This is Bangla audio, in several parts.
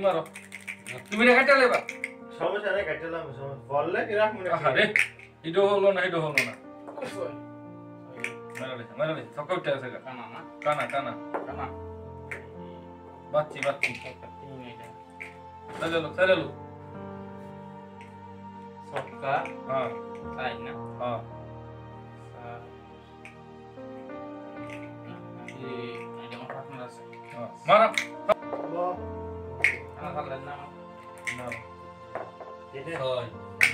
মারো তুমি রে কাটে লেবা সমস্যা নাই কাটলাম বললে কি রাখ মনে আরে ইডো হলো না মারালে সকাউটে আছে কানা না কানা বাচ্চি চালালো সক্কা হ্যাঁ তাই না হ্যাঁ এটা আমার পার্টনার আছে মারা আমার ভালো না না এটা হয়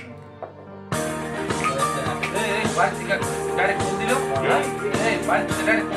এই বাচ্চি কা ডাইরেক্ট ফোন দিলো এই বাচ্চি ডাইরেক্ট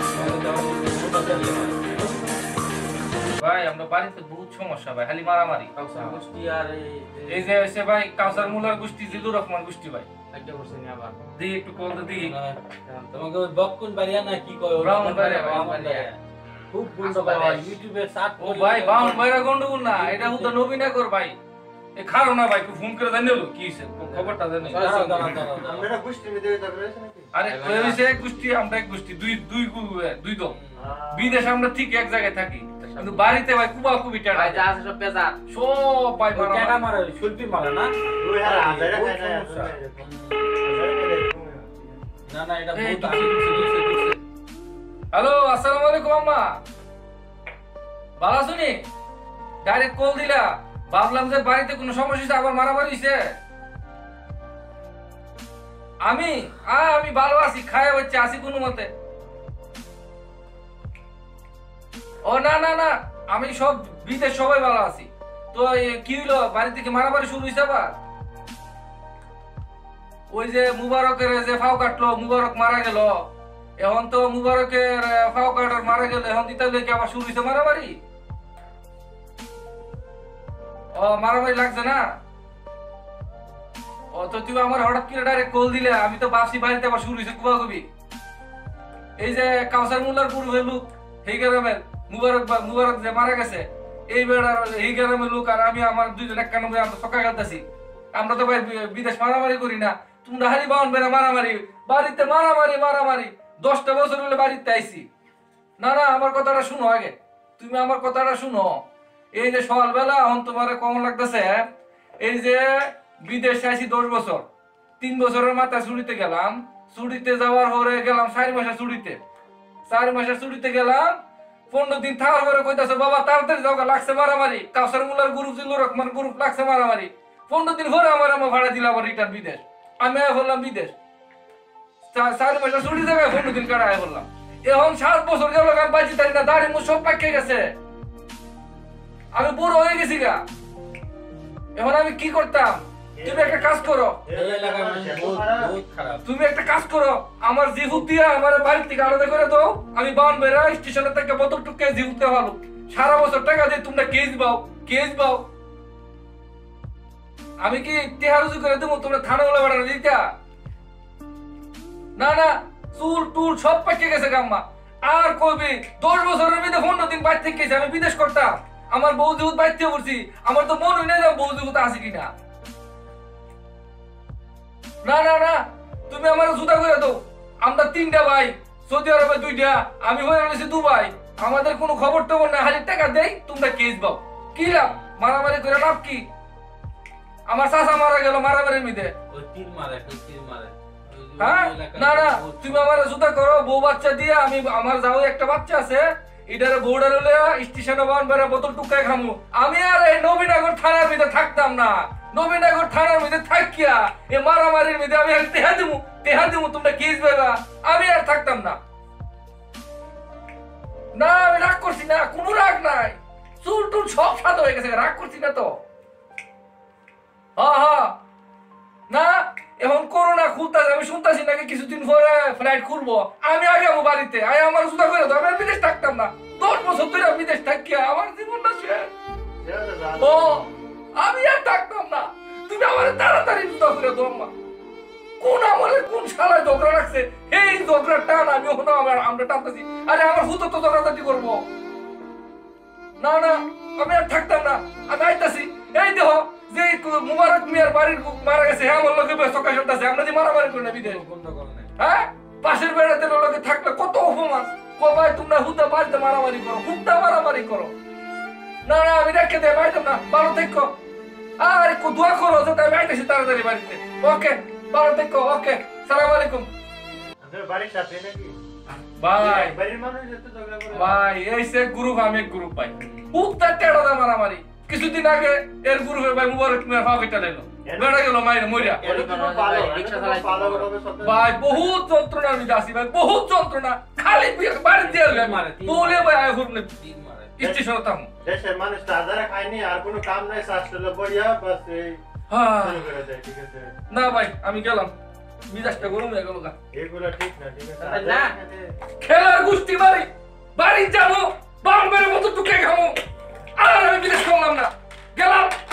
ভাই আমরা বাড়িতে বহুত সমস্যা ভাই খালি মারামারি কাউসার গোষ্ঠী আর এই যে এসে ভাই কাউসার মুলার গোষ্ঠী জিলুর রহমান গোষ্ঠী ভাই একটা করছে নি আবার দি একটু কল দি তোমাকে ওই বক্কুন বাড়িয়া না কি কয় ব্রাহ্মণবাড়িয়া। খুব গুন্ড বাবা ইউটিউবে সার্চ ও ভাই বাউন ভাইরা গন্ডগোল না এটা হুদা নবীনা কর ভাই এ খারো না ভাই ফোন করে জানিলো কি হইছে খবরটা জানি আমরা গোষ্ঠী মধ্যে ঝগড়া হইছে নাকি আরে ওই হইছে এক গোষ্ঠী আমরা এক গোষ্ঠী দুই দল বিদেশে আমরা ঠিক এক জায়গায় থাকি কিন্তু বাড়িতে ভাই কুবাকুবি টাকা ভাই যা আছে সব পেজা সব ভাই টাকা মারে শিল্পী মারে না ওই আর আজারা খায় না না এটা বহুত হ্যালো আসসালামু আলাইকুম আম্মা ভালো আছুনি ডাইরেক্ট কল দিলা ভাবলাম যে বাড়িতে কোনো সমস্যা হইছে আবার মারামারি হইছে আমি ভালো আছি খায় হচ্ছে আসি কোনো মতে ও না আমি সব বিদেশ সবাই ভালো আছি তো কি হইলো বাড়ি থেকে মারামারি শুরু হইছে আবার ওই যে মুবারকের যে ফাও কাটলো মুবারক মারা গেল এখন তো মুবারকের ফাও কাটার মারা গেল এখন দিতে কি আবার শুরু হইছে মারামারি ও মারামারি লাগছে না ও তো তুমি আমার হঠাৎ করে ডাইরেক্ট কল দিলে আমি তো ভাবছি বাড়িতে আবার শুরু হইছে কুবাকুবি এই যে কাউসার মুল্লার পুরো লোক এই গ্রামের মুবারক যে মারা গেছে এই বেড়ার এই গ্রামের লোক আর আমি আমার দুইজন এক কানে আমরা সকাল গেলতাছি আমরা তো ভাই বিদেশ মারামারি করি না তোমরা হারি বাউন বেড়া মারামারি বাড়িতে মারামারি 10টা বছর হলে বাড়িতে আইছি না আমার কথাটা শুনো আগে তুমি আমার কথাটা শুনো এই যে সকালবেলা এখন তোমার কম লাগতেছে এই যে বিদেশে আইছি 10 বছর 3 বছরের মাথায় ছুটিতে গেলাম ছুটিতে যাওয়ার পরে গেলাম 4 মাসের ছুটিতে 4 মাসের ছুটিতে গেলাম 15 দিন থাকার পরে কইতাছে বাবা তাড়াতাড়ি যাও লাগছে মারামারি কাউসার মুলার গ্রুপ জিল্লুর রহমান গ্রুপ লাগছে মারামারি 15 দিন পরে আমার ভাড়া দিল আবার রিটার্ন বিদেশ আমি বললাম বিদেশ 4 মাসের ছুটি থেকে 15 দিন কাটায় বললাম এখন 7 বছর গেল আমি বাঁচি তাই না দাড়ি মুখ সব পাকে গেছে আমি বুড়ো হয়ে গেছি গা এখন আমি কি করতাম তুমি একটা কাজ করো তুমি একটা কাজ করো আমার জিহুত দিয়া আমার বাড়ি থেকে আলাদা করে দাও আমি বাউন বেড়া স্টেশনে থেকে বোতল টুকে জিহুতে ভালো সারা বছর টাকা দিয়ে তোমরা কেজ পাও আমি কি তেহারুজি করে দেবো তোমরা থানা বলে বাড়ানো দিতা না চুল টুল সব পাকে গেছে গাম্মা আর কইবি 10 বছরের মধ্যে 15 দিন বাইরে থেকে গেছে আমি বিদেশ করতাম আমার বউ জিহুত বাইরে থেকে পড়ছি আমার তো মন হই না যে বউ জিহুত আছে কিনা না তুমি আমার জুতা করে দাও আমরা 3টা ভাই সৌদি আরবে 2টা আমি হয়ে গেছি দুবাই আমাদের কোনো খবর টবর না হাজার টাকা দেই তোমরা কেস পাও কি লাভ মারামারি করে লাভ কি আমার চাচা মারা গেল মারামারির মধ্যে ওই তীর মারে হ্যাঁ না তুমি আমার জুতা করো বউ বাচ্চা দিয়ে আমি আমার যাও একটা বাচ্চা আছে এটারে বউডার হলে স্টেশনে বাউন বেড়া বোতল টুকায় খামু আমি আর এই নবীনগর থানার মধ্যে থাকতাম না নবীনগর থানার মধ্যে থাকিয়া এই মারামারির মধ্যে আমি আর তেহা দিমু তোমরা কেস পাইবা আমি আর থাকতাম না আমি রাগ করছি না কোনো রাগ নাই চুল টুল সব সাদা হয়ে গেছে রাগ করছি না তো না এখন করোনা খুলতাছে আমি শুনতাছি নাকি কিছুদিন পরে ফ্লাইট খুলবো আমি আগে আমার বাড়িতে আমার জুতা করে দাও আমি বিদেশ থাকতাম না 10 বছর ধরে বিদেশ থাকিয়া আমার জীবনটা শেষ আমি আর থাকতাম না তুমি আমার তাড়াতাড়ি জুতা করে দাও আম্মা কোন শালায় ঝগড়া রাখছে এই ঝগড়া টান আমি ওখানে আমরা টানতেছি আরে আমার হুতো তো ঝগড়াঝাটি করবো না আমি আর থাকতাম না আমি আইতাছি এই দেখো যে মুবারক মিয়ার বাড়ির মারা গেছে হ্যাঁ আমার লোকে সকাল সন্তাছে আমরা যে মারামারি করি না বিদেশ হ্যাঁ পাশের বেড়াতে লোকে থাকলে কত অপমান ভাই তোমরা হুদা বাড়িতে মারামারি করো না না আমি রেখে দে ভাই না ভালো দেখো আরে কো দোয়া করো যাতে আমি আইতেছি তাড়াতাড়ি বাড়িতে ওকে ভালো দেখো ওকে সালাম আলাইকুম আপনার বাড়ির সাথে নাকি ভাই বাড়ির মানুষ এত ঝগড়া করে ভাই এই সে গ্রুপ আমি এক গ্রুপ ভাই উত্তর টেড়া দা মারামারি কিছুদিন আগে এর গ্রুপের ভাই মুবারক মের হকেটা লেলো বেড়া গেল মাইরে মইরা ভাই বহুত যন্ত্রণা আমি যাচ্ছি ভাই বহুত যন্ত্রণা খালি বাড়ি দিয়ে মারে, বলে ভাই এখন তিন মারে স্টেশন তাম দেশের মানুষ তাজারা খায়নি আর কোনো কাম নাই শাস্ত্র বড়িয়া বাস এই শুরু করে দেয় ঠিক আছে না ভাই আমি গেলাম মিজাজটা গরম হয়ে গেল এগুলো ঠিক না ঠিক আছে তাই না? খেলার গুষ্টি বাড়ি বাড়ি যাবো বাম্বের মতো টুকে খাবো আর আমি বিদেশ করলাম না গেলাম